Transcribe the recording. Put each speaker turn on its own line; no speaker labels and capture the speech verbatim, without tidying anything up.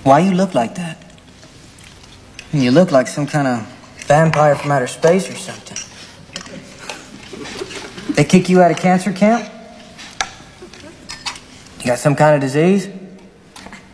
Why you look like that? You look like some kind of vampire from outer space or something. They kick you out of cancer camp? You got some kind of disease?